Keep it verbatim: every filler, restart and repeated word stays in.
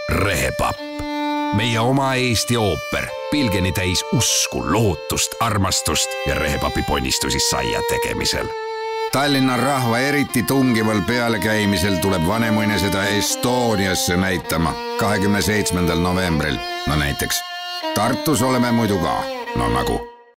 Rehepapp. Meie oma Eesti ooper, pilgeni täis usku, lootust, armastust ja Rehepapi ponnistusi saia tegemisel. Tallinna rahva eriti tungival pealekäimisel tuleb vanemuine seda Estoniasse näitama kahekümne seitsmendal novembril. No näiteks Tartus oleme muidu ka, no nagu